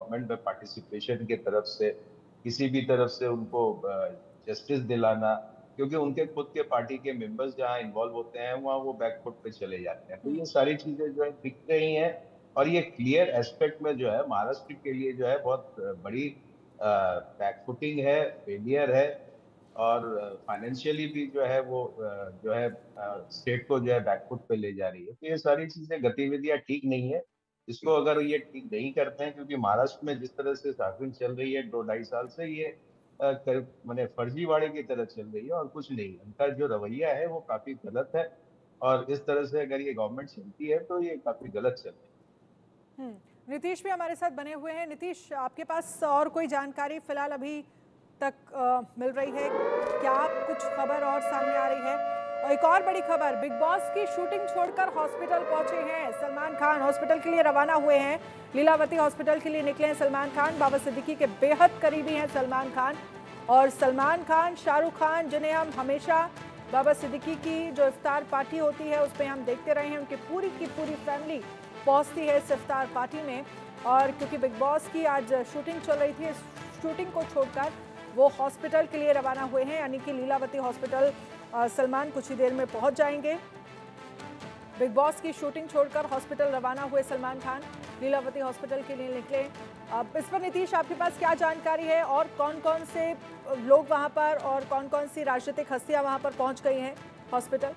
Government में participation की तरफ से किसी भी तरफ से उनको जस्टिस दिलाना, क्योंकि उनके खुद के पार्टी के मेंबर्स जहाँ इन्वॉल्व होते हैं वहाँ वो बैकफुट पे चले जाते हैं। तो ये सारी चीजें जो है दिख रही हैं, और ये क्लियर एस्पेक्ट में जो है महाराष्ट्र के लिए जो है बहुत बड़ी बैकफुटिंग है, फेलियर है, और फाइनेंशियली भी जो है वो जो है स्टेट को जो है बैकफुट पे ले जा रही है। तो ये सारी चीजें गतिविधियां ठीक नहीं है। इसको अगर ये ठीक नहीं करते हैं, क्योंकि महाराष्ट्र में जिस तरह से शासन चल रही है 2-2.5 साल से, ये मैंने फर्जीवाड़े की तरह चल रही है और कुछ नहीं। उनका जो रवैया है वो काफी गलत है, और इस तरह से अगर ये गवर्नमेंट चलती है तो ये काफी गलत चल रही है। नीतीश भी हमारे साथ बने हुए हैं। नीतीश, आपके पास और कोई जानकारी फिलहाल अभी तक मिल रही है क्या? कुछ खबर और सामने आ रही है? और एक और बड़ी खबर, बिग बॉस की शूटिंग छोड़कर हॉस्पिटल पहुंचे हैं सलमान खान। हॉस्पिटल के लिए रवाना हुए हैं, लीलावती हॉस्पिटल के लिए निकले हैं सलमान खान। बाबा सिद्दीकी के बेहद करीबी हैं सलमान खान। और सलमान खान, शाहरुख खान, जिन्हें हम हमेशा बाबा सिद्दीकी की जो इफ्तार पार्टी होती है उसमें हम देखते रहे हैं, उनकी पूरी की पूरी फैमिली पहुंचती है इस इफ्तार पार्टी में। और क्योंकि बिग बॉस की आज शूटिंग चल रही थी, इस शूटिंग को छोड़कर वो हॉस्पिटल के लिए रवाना हुए हैं, यानी कि लीलावती हॉस्पिटल सलमान कुछ ही देर में पहुंच जाएंगे। बिग बॉस की शूटिंग छोड़कर हॉस्पिटल रवाना हुए सलमान खान, लीलावती हॉस्पिटल के लिए निकले। अब इस पर नीतीश आपके पास क्या जानकारी है, और कौन कौन से लोग वहां पर और कौन कौन सी राजनीतिक हस्तियां वहां पर पहुंच गई हैं हॉस्पिटल?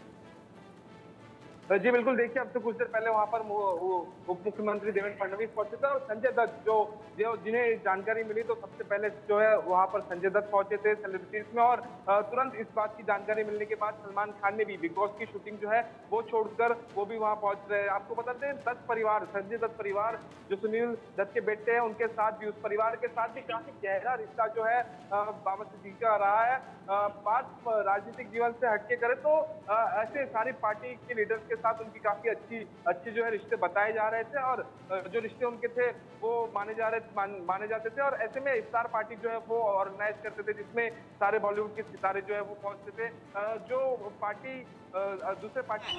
जी बिल्कुल, देखिए अब से कुछ देर पहले वहां पर उप मुख्यमंत्री देवेंद्र फडणवीस पहुंचे थे, और संजय दत्त जो जिन्हें जानकारी मिली तो सबसे पहले जो है वहां पर संजय दत्त पहुंचे थे सेलिब्रिटीज में। और तुरंत इस बात की जानकारी मिलने के बाद सलमान खान ने भी बिग बॉस की शूटिंग जो है वो छोड़कर वो भी वहां पहुंच रहे हैं। आपको बता दें, दत्त परिवार, संजय दत्त परिवार जो सुनील दत्त के बेटे हैं, उनके साथ भी, उस परिवार के साथ भी काफी गहरा रिश्ता जो है बाबा सिद्दीकी का रहा है। बात राजनीतिक जीवन से हटके करें तो ऐसे सारी पार्टी के लीडर्स के साथ उनकी काफी अच्छी जो है रिश्ते बताए जा रहे थे, और जो रिश्ते उनके थे वो माने जाते थे। और ऐसे में इफ्तार पार्टी जो है वो ऑर्गेनाइज करते थे, जिसमें सारे बॉलीवुड के सितारे जो है वो पहुंचते थे। जो पार्टी दूसरे पार्टी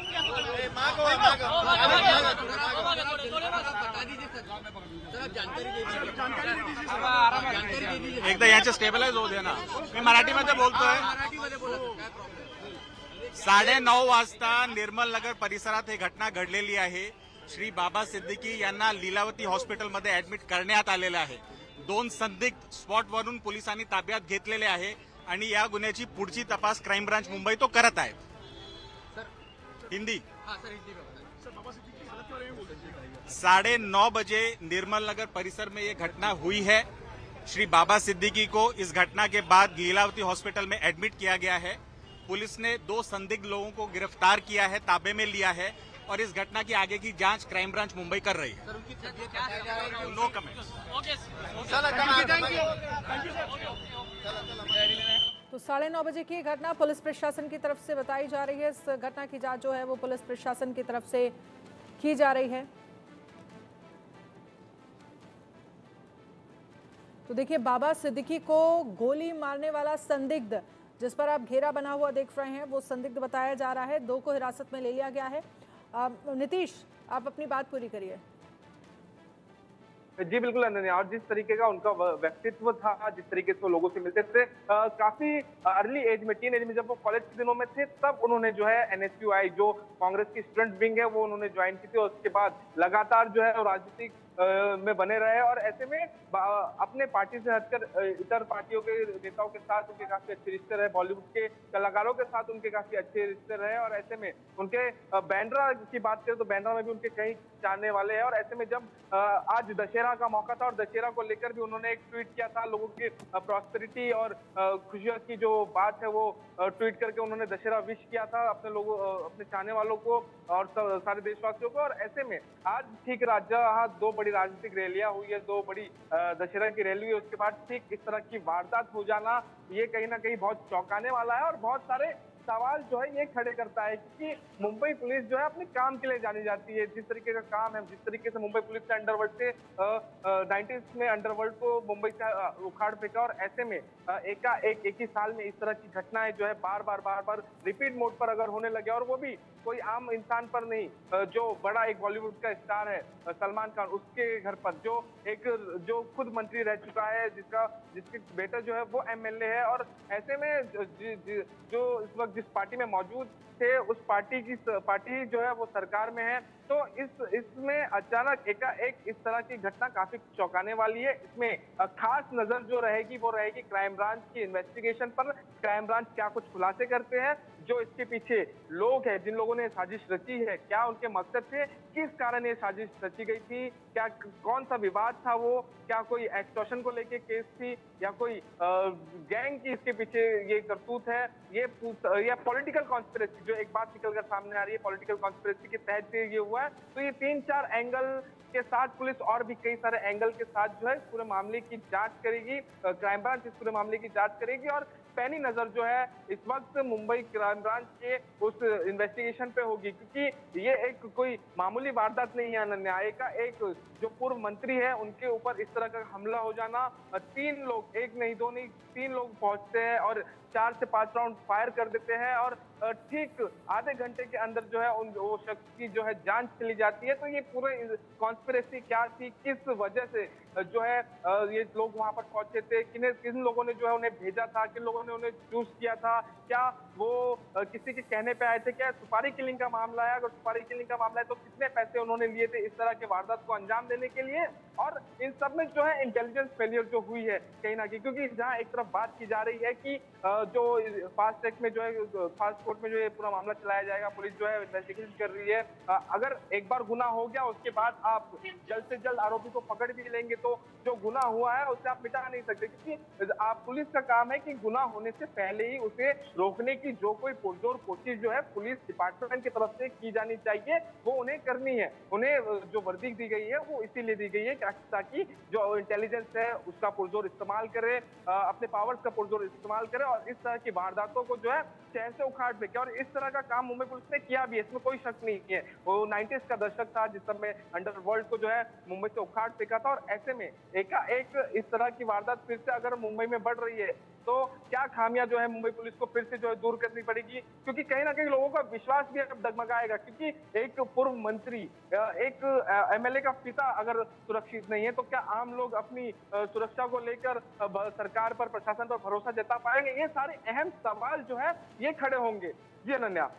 एकदा यांचे स्टेबलाइज होऊ दे ना, मी मराठीमध्ये बोलतोय। 9:30 वाजता निर्मल नगर परिसरात ही घटना घडलेली आहे। श्री बाबा सिद्दीकी यांना लीलावती हॉस्पिटलमध्ये ऍडमिट करण्यात आलेले आहे। 2 संदिग्ध स्पॉटवरून पोलिसांनी ताब्यात घेतलेले आहे आणि या गुन्ह्याची पुढची तपास क्राइम ब्रांच मुंबई तो करत आहे। हिंदी 9:30 बजे निर्मल नगर परिसर में ये घटना हुई है। श्री बाबा सिद्दीकी को इस घटना के बाद लीलावती हॉस्पिटल में एडमिट किया गया है। पुलिस ने 2 संदिग्ध लोगों को गिरफ्तार किया है, ताबे में लिया है, और इस घटना की आगे की जांच क्राइम ब्रांच मुंबई कर रही है। No comments. तो 9:30 बजे की घटना पुलिस प्रशासन की तरफ से बताई जा रही है। इस घटना की जांच जो है वो पुलिस प्रशासन की तरफ से की जा रही है। तो देखिए, बाबा सिद्दीकी को गोली मारने वाला संदिग्ध जिस पर आप घेरा बना हुआ देख रहे हैं, वो संदिग्ध बताया जा रहा है। 2 को हिरासत में ले लिया गया है। नीतीश, आप अपनी बात पूरी करिए। जी बिल्कुल अनन्या, और जिस तरीके का उनका व्यक्तित्व था, जिस तरीके से वो लोगों से मिलते थे, काफी अर्ली एज में, टीन एज में, जब वो कॉलेज के दिनों में थे, तब उन्होंने जो है एनएसयूआई जो कांग्रेस की स्टूडेंट विंग है वो उन्होंने ज्वाइन की थी। और उसके बाद लगातार जो है वो राजनीतिक में बने रहे, और ऐसे में अपने पार्टी से हटकर इतर पार्टियों के नेताओं के साथ उनके काफी अच्छे रिश्ते रहे, बॉलीवुड के कलाकारों के साथ उनके काफी अच्छे रिश्ते रहे। और ऐसे में उनके बांद्रा की बात करें तो बांद्रा में भी उनके कई चाहने वाले हैं। और ऐसे में जब आज दशहरा का मौका था, और दशहरा को लेकर भी उन्होंने एक ट्वीट किया था, लोगों की प्रॉस्पेरिटी और खुशियों की जो बात है वो ट्वीट करके उन्होंने दशहरा विश किया था अपने लोगों, अपने चाहने वालों को और सारे देशवासियों को। और ऐसे में आज ठीक जहाँ 2 बड़ी राजनीतिक रैलियां हुई है, 2 बड़ी दशहरा की रैली हुई, उसके बाद ठीक इस तरह की वारदात हो जाना, ये कहीं ना कहीं बहुत चौंकाने वाला है, और बहुत सारे सवाल जो है ये खड़े करता है। क्योंकि मुंबई पुलिस जो है अपने काम के लिए जानी जाती है, जिस तरीके का काम है, जिस तरीके से मुंबई पुलिस ने अंडरवर्ल्ड से 90s में अंडरवर्ल्ड को मुंबई से उखाड़ फेंका। और ऐसे में एक ही साल में इस तरह की घटनाएं जो है बार बार रिपीट मोड पर अगर होने लगे, और वो भी कोई आम इंसान पर नहीं, जो बड़ा एक बॉलीवुड का स्टार है सलमान खान, उसके घर पर जो खुद मंत्री रह चुका है, जिसके बेटा जो है वो एमएलए है, और ऐसे में जो इस वक्त जिस पार्टी में मौजूद थे उस पार्टी जो है वो सरकार में है। तो इसमें अचानक एकाएक इस तरह की घटना काफी चौंकाने वाली है। इसमें खास नजर जो रहेगी वो रहेगी क्राइम ब्रांच की इन्वेस्टिगेशन पर। क्राइम ब्रांच क्या कुछ खुलासे करते हैं, जो इसके पीछे लोग हैं, जिन लोगों ने साजिश रची है, क्या उनके मकसद थे, किस कारण ये साजिश रची गई थी, क्या कौन सा विवाद था वो, क्या कोई एक्सटॉर्शन को लेके केस थी, या कोई गैंग की इसके पीछे ये करतूत है, ये पॉलिटिकल कॉन्स्पिरेसी, जो एक बात निकलकर सामने आ रही है पॉलिटिकल कॉन्स्पिरेसी के तहत से ये हुआ है। तो ये 3-4 एंगल के साथ पुलिस और भी कई सारे एंगल के साथ जो है इस पूरे मामले की जांच करेगी, क्राइम ब्रांच इस पूरे मामले की जांच करेगी। और पैनी नजर जो है इस वक्त मुंबई क्राइम ब्रांच के उस इन्वेस्टिगेशन पे होगी, क्योंकि ये एक कोई मामूली वारदात नहीं है अनन्या। एक जो पूर्व मंत्री है उनके ऊपर इस तरह का हमला हो जाना, 3 लोग, 1 नहीं 2 नहीं 3 लोग पहुंचते हैं और 4 से 5 राउंड फायर कर देते हैं, और ठीक आधे घंटे के अंदर जो है वो शख्स की जो है जान चली जाती है। तो ये पूरे कॉन्स्पिरेसी क्या थी, किस वजह से जो है ये लोग वहां पर पहुंचे थे, किन लोगों ने जो है उन्हें भेजा था, किन लोगों ने उन्हें चूज किया था, क्या वो किसी के कहने पे आए थे, क्या सुपारी किलिंग का मामला है, अगर सुपारी किलिंग का मामला है तो कितने पैसे उन्होंने लिए थे इस तरह के वारदात को अंजाम देने के लिए। और इन सब में जो है इंटेलिजेंस फेलियर जो हुई है कहीं ना कहीं, क्योंकि जहां एक तरफ बात की जा रही है कि जो फास्ट ट्रैक में जो है फास्ट कोर्ट में जो है पूरा मामला चलाया जाएगा, पुलिस जो है इन्वेस्टिगेशन कर रही है, अगर एक बार गुनाह हो गया उसके बाद आप जल्द से जल्द आरोपी को पकड़ भी लेंगे तो जो गुनाह हुआ है उसे आप मिटा नहीं सकते, क्योंकि आप पुलिस का काम है कि गुनाह होने से पहले ही उसे रोकने की जो कोई पुरजोर कोशिश जो है पुलिस डिपार्टमेंट की तरफ से की जानी चाहिए वो उन्हें करनी है। उन्हें जो वर्दी दी गई है वो इसीलिए दी गई है ताकि जो इंटेलिजेंस है उसका पुरजोर इस्तेमाल करे, अपने पावर्स का पुरजोर इस्तेमाल करे और इस तरह की वारदातों को जो है शहर से उखाड़ फेंके। और इस तरह का काम मुंबई पुलिस ने किया भी है, इसमें कोई शक नहीं है। वो 90s का दशक था जिस समय अंडरवर्ल्ड को जो है मुंबई से उखाड़ फेंका था, और ऐसे में एकाएक इस तरह की वारदात फिर से अगर मुंबई में बढ़ रही है तो क्या खामियां जो है मुंबई पुलिस को फिर से जो है दूर करनी पड़ेगी, क्योंकि कहीं ना कहीं लोगों का विश्वास भी अब डगमगाएगा। क्योंकि एक पूर्व मंत्री, एक एमएलए का पिता अगर सुरक्षित नहीं है तो क्या आम लोग अपनी सुरक्षा को लेकर सरकार पर, प्रशासन पर भरोसा जता पाएंगे? ये सारे अहम सवाल जो है ये खड़े होंगे। जी अनन्या।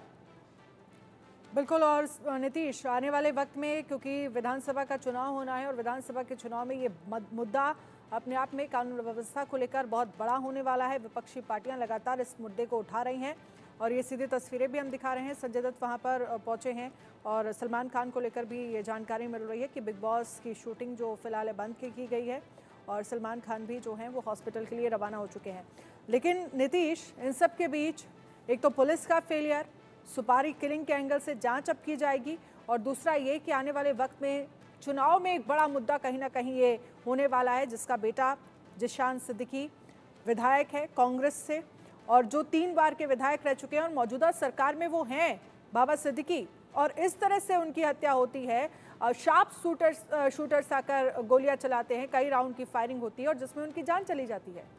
बिल्कुल। और नीतीश, आने वाले वक्त में क्योंकि विधानसभा का चुनाव होना है और विधानसभा के चुनाव में ये मुद्दा अपने आप में कानून व्यवस्था को लेकर बहुत बड़ा होने वाला है। विपक्षी पार्टियां लगातार इस मुद्दे को उठा रही हैं और ये सीधी तस्वीरें भी हम दिखा रहे हैं। संजय दत्त वहां पर पहुंचे हैं और सलमान खान को लेकर भी ये जानकारी मिल रही है कि बिग बॉस की शूटिंग जो फिलहाल बंद की गई है और सलमान खान भी जो हैं वो हॉस्पिटल के लिए रवाना हो चुके हैं। लेकिन नीतीश, इन सब के बीच एक तो पुलिस का फेलियर, सुपारी किलिंग के एंगल से जांच अब की जाएगी, और दूसरा ये कि आने वाले वक्त में चुनाव में एक बड़ा मुद्दा कहीं ना कहीं ये होने वाला है, जिसका बेटा जिशान सिद्दीकी विधायक है कांग्रेस से, और जो 3 बार के विधायक रह चुके हैं और मौजूदा सरकार में वो हैं बाबा सिद्दीकी, और इस तरह से उनकी हत्या होती है। शार्प शूटर्स आकर गोलियां चलाते हैं, कई राउंड की फायरिंग होती है और जिसमें उनकी जान चली जाती है।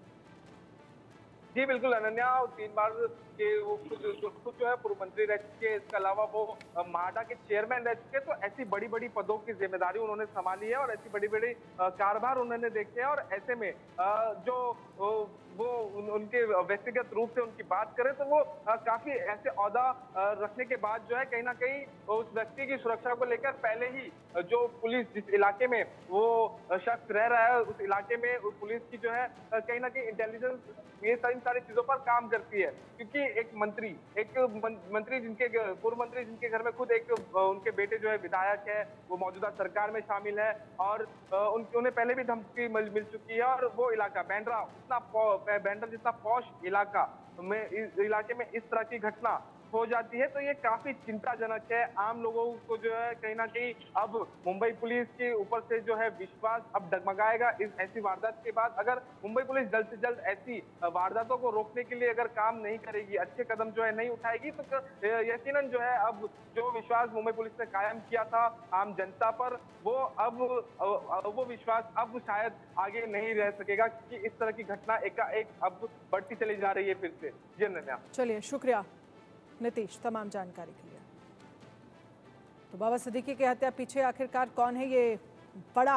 जी बिल्कुल अनन्या, 3 बार के वो खुद जो है पूर्व मंत्री रह चुके, इसके अलावा वो माडा के चेयरमैन रह चुके, तो ऐसी बड़ी बड़ी पदों की जिम्मेदारी उन्होंने संभाली है और ऐसी बड़ी बड़ी कारभार उन्होंने देखे हैं। और ऐसे में जो वो उनके व्यक्तिगत रूप से उनकी बात करें तो वो काफी ऐसे औहदा रखने के बाद जो है कहीं ना कहीं उस व्यक्ति की सुरक्षा को लेकर पहले ही जो पुलिस, जिस इलाके में वो शख्स रह रहा है उस इलाके में उस पुलिस की जो है कहीं ना कहीं इंटेलिजेंस ये सारी चीजों पर काम करती है। क्योंकि एक मंत्री जिनके पूर्व मंत्री जिनके घर में खुद एक उनके बेटे जो है विधायक है, वो मौजूदा सरकार में शामिल है और उन्हें पहले भी धमकी मिल चुकी है, और वो इलाका बैंड्रा जितना पॉश इलाका में, इस इलाके में इस तरह की घटना हो जाती है तो ये काफी चिंताजनक है। आम लोगों को जो है कहीं ना कहीं अब मुंबई पुलिस के ऊपर से जो है विश्वास अब डगमगाएगा इस ऐसी वारदात के बाद। अगर मुंबई पुलिस जल्द से जल्द ऐसी वारदातों को रोकने के लिए अगर काम नहीं करेगी, अच्छे कदम जो है नहीं उठाएगी, तो यकीनन जो है अब जो विश्वास मुंबई पुलिस ने कायम किया था आम जनता पर, वो विश्वास अब शायद आगे नहीं रह सकेगा, क्योंकि इस तरह की घटना एकाएक अब बढ़ती चली जा रही है फिर से। जी अनन्या। चलिए, शुक्रिया नीतीश तमाम जानकारी के लिए। तो बाबा सिद्दीकी की हत्या पीछे आखिरकार कौन है, ये बड़ा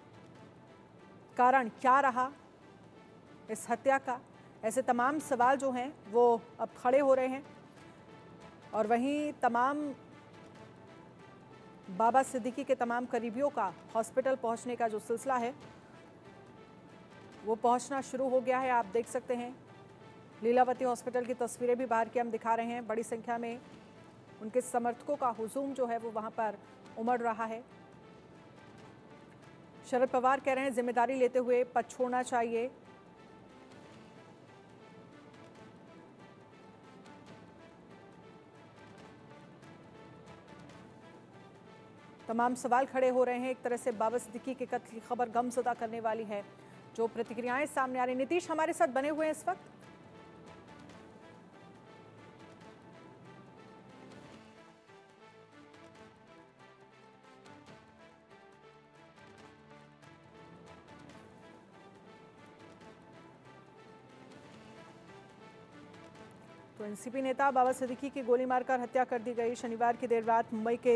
कारण क्या रहा इस हत्या का, ऐसे तमाम सवाल जो हैं वो अब खड़े हो रहे हैं। और वहीं तमाम बाबा सिद्दीकी के तमाम करीबियों का हॉस्पिटल पहुंचने का जो सिलसिला है वो पहुंचना शुरू हो गया है। आप देख सकते हैं लीलावती हॉस्पिटल की तस्वीरें भी बाहर की हम दिखा रहे हैं। बड़ी संख्या में उनके समर्थकों का हुजूम जो है वो वहां पर उमड़ रहा है। शरद पवार कह रहे हैं जिम्मेदारी लेते हुए पद छोड़ना चाहिए। तमाम सवाल खड़े हो रहे हैं। एक तरह से बाबा सिद्दीकी के कत्ल की खबर गमज़दा करने वाली है। जो प्रतिक्रियाएं सामने आ रही, नीतीश हमारे साथ बने हुए हैं इस वक्त। तो एनसीपी नेता बाबा सिद्दीकी की गोली मारकर हत्या कर दी गई। शनिवार की देर रात मुंबई के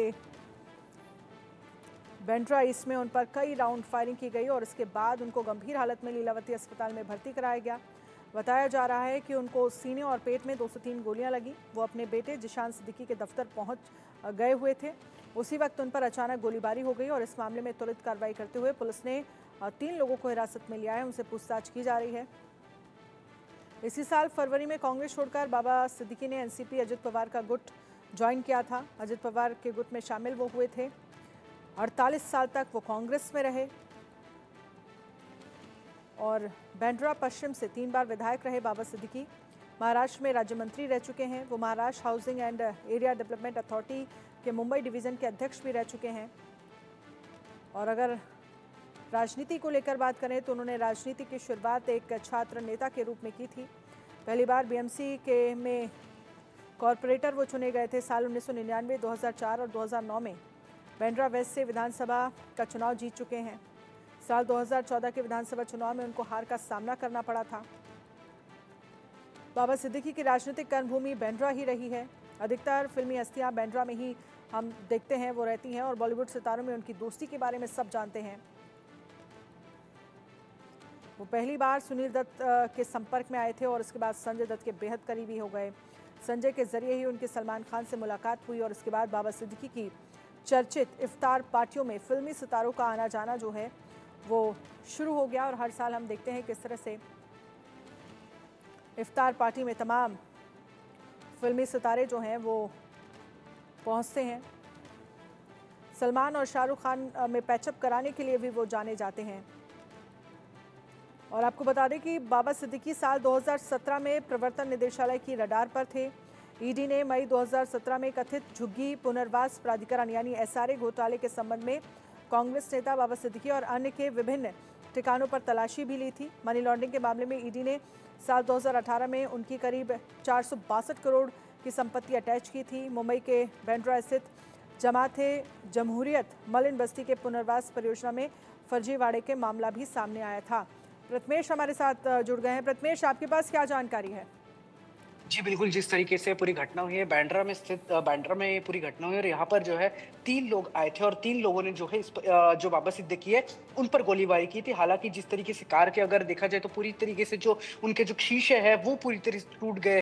बेंड्रा ईस्ट में उन पर कई राउंड फायरिंग की गई और इसके बाद उनको गंभीर हालत में लीलावती अस्पताल में भर्ती कराया गया। बताया जा रहा है कि उनको सीने और पेट में 2 से 3 गोलियां लगी। वो अपने बेटे जिशान सिद्दीकी के दफ्तर पहुंच गए हुए थे। उसी वक्त उन पर अचानक गोलीबारी हो गई और इस मामले में त्वरित कार्रवाई करते हुए पुलिस ने 3 लोगों को हिरासत में लिया है। उनसे पूछताछ की जा रही है। इसी साल फरवरी में कांग्रेस छोड़कर बाबा सिद्दीकी ने एनसीपी अजित पवार का गुट ज्वाइन किया था। अजित पवार के गुट में शामिल वो हुए थे। 48 साल तक वो कांग्रेस में रहे और बेंड्रा पश्चिम से 3 बार विधायक रहे। बाबा सिद्दीकी महाराष्ट्र में राज्य मंत्री रह चुके हैं। वो Maharashtra housing and area development authority के मुंबई डिवीज़न के अध्यक्ष भी रह चुके हैं। और अगर राजनीति को लेकर बात करें तो उन्होंने राजनीति की शुरुआत एक छात्र नेता के रूप में की थी। पहली बार बीएमसी के में कॉरपोरेटर वो चुने गए थे। साल 1999, 2004 और 2009 में बेंड्रा वेस्ट से विधानसभा का चुनाव जीत चुके हैं। साल 2014 के विधानसभा चुनाव में उनको हार का सामना करना पड़ा था। बाबा सिद्दीकी की राजनीतिक कर्मभूमि बेंड्रा ही रही है। अधिकतर फिल्मी हस्तियां बेंड्रा में ही हम देखते हैं वो रहती हैं और बॉलीवुड सितारों में उनकी दोस्ती के बारे में सब जानते हैं। वो पहली बार सुनील दत्त के संपर्क में आए थे और उसके बाद संजय दत्त के बेहद करीबी हो गए। संजय के जरिए ही उनकी सलमान खान से मुलाकात हुई और उसके बाद बाबा सिद्दीकी की चर्चित इफ्तार पार्टियों में फिल्मी सितारों का आना जाना जो है वो शुरू हो गया। और हर साल हम देखते हैं किस तरह से इफ्तार पार्टी में तमाम फिल्मी सितारे जो हैं वो पहुंचते हैं। सलमान और शाहरुख खान में पैचअप कराने के लिए भी वो जाने जाते हैं। और आपको बता दें कि बाबा सिद्दीकी साल 2017 में प्रवर्तन निदेशालय की रडार पर थे। ईडी ने मई 2017 में कथित झुग्गी पुनर्वास प्राधिकरण यानी एसआरए घोटाले के संबंध में कांग्रेस नेता बाबा सिद्दीकी और अन्य के विभिन्न ठिकानों पर तलाशी भी ली थी। मनी लॉन्ड्रिंग के मामले में ईडी ने साल 2018 में उनकी करीब 462 करोड़ की संपत्ति अटैच की थी। मुंबई के बेंड्रा स्थित जमाते जमहूरियत मलिन बस्ती के पुनर्वास परियोजना में फर्जीवाड़े के मामला भी सामने आया था। प्रथमेश हमारे साथ जुड़ गए हैं। प्रथमेश, आपके पास क्या जानकारी है? जी बिल्कुल, जिस तरीके से पूरी घटना हुई है बांद्रा में स्थित बांद्रा में ये पूरी घटना हुई और यहाँ पर जो है 3 लोग आए थे और 3 लोगों ने जो है जो बाबा सिद्दीकी है उन पर गोलीबारी की थी। हालांकि जिस तरीके से कार के अगर देखा जाए तो पूरी तरीके से जो उनके जो शीशे है वो पूरी तरह से टूट गए